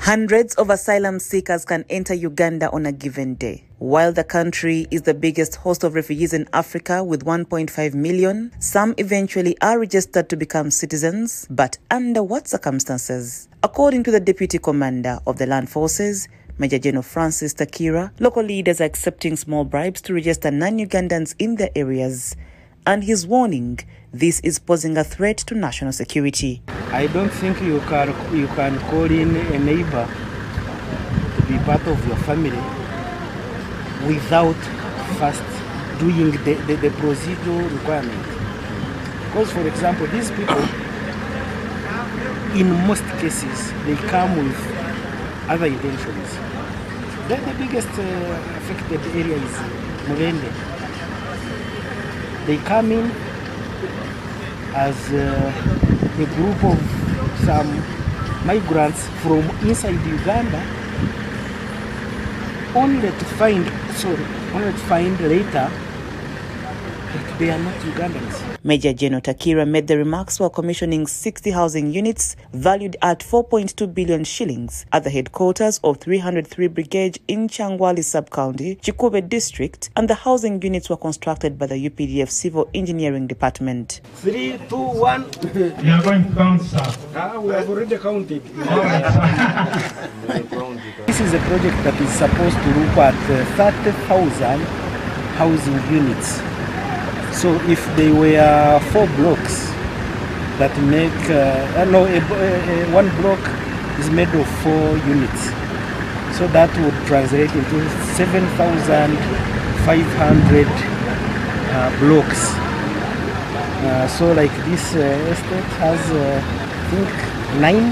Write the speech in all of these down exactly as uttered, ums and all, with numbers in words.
Hundreds of asylum seekers can enter Uganda on a given day. While the country is the biggest host of refugees in Africa with one point five million, some eventually are registered to become citizens, but under what circumstances? According to the Deputy Commander of the Land Forces, Major General Francis Takira, local leaders are accepting small bribes to register non-Ugandans in their areas, and he's warning this is posing a threat to national security. I don't think you can you can call in a neighbor to be part of your family without first doing the, the, the procedural requirement. Because, for example, these people, in most cases, they come with other intentions. The, the biggest uh, affected area is Mubende. They come in as uh, a group of some migrants from inside Uganda, only to find, sorry, only to find later that they are not Ugandans. Major General Takira made the remarks while commissioning sixty housing units valued at four point two billion shillings at the headquarters of three hundred three Brigade in Changwali Sub-County, Chikube District, and the housing units were constructed by the U P D F Civil Engineering Department. Three, two, one. We are going to count, sir. Ah, we have already counted. This is a project that is supposed to look at uh, thirty thousand housing units. So if they were four blocks that make, uh, no, a, a, one block is made of four units. So that would translate into seven thousand five hundred uh, blocks. Uh, so like this uh, estate has, uh, I think, nine.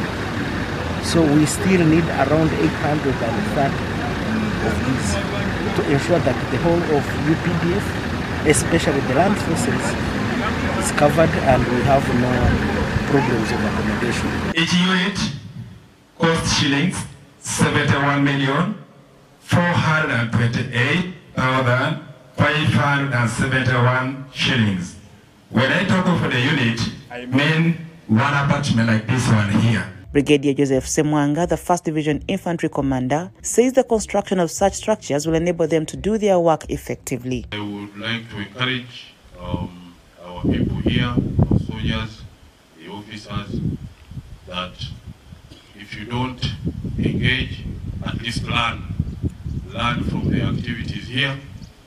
So we still need around eight hundred thirty of these to ensure that the whole of U P D F, especially the land forces, is covered and we have no problems of accommodation. Each unit costs shillings seventy-one million four hundred twenty-eight thousand five hundred seventy-one shillings. When I talk of the unit, I mean one apartment like this one here. Brigadier Joseph Semwanga, the first Division Infantry Commander, says the construction of such structures will enable them to do their work effectively. I would like to encourage um, our people here, our soldiers, the officers, that if you don't engage, at least learn, learn from the activities here,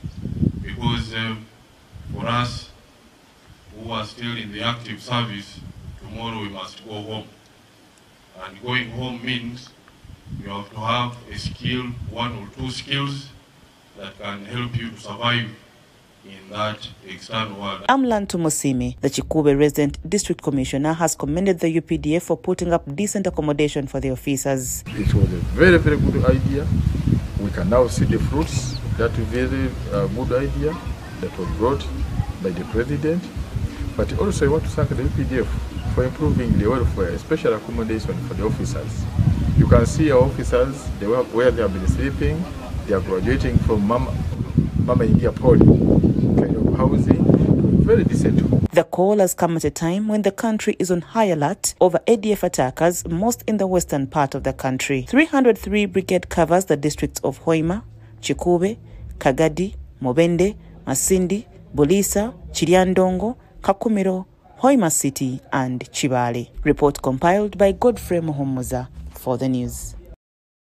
because um, for us who are still in the active service, tomorrow we must go home. And going home means you have to have a skill, one or two skills that can help you to survive in that external world. Amlan Tumosimi, the Chikube Resident District Commissioner, has commended the U P D F for putting up decent accommodation for the officers. It was a very, very good idea. We can now see the fruits of that very uh, good idea that was brought by the President. But also I want to thank the U P D F for improving the welfare, especially accommodation for the officers. You can see our officers, they were, where they have been sleeping, they are graduating from Mama, Mama India Poly kind of housing, very decent. The call has come at a time when the country is on high alert over A D F attackers, most in the western part of the country. three hundred three Brigade covers the districts of Hoima, Chikube, Kagadi, Mubende, Masindi, Bulisa, Chiriandongo, Kakumiro, Hoima City and Chibale. Report compiled by Godfrey Muhumuza for the news.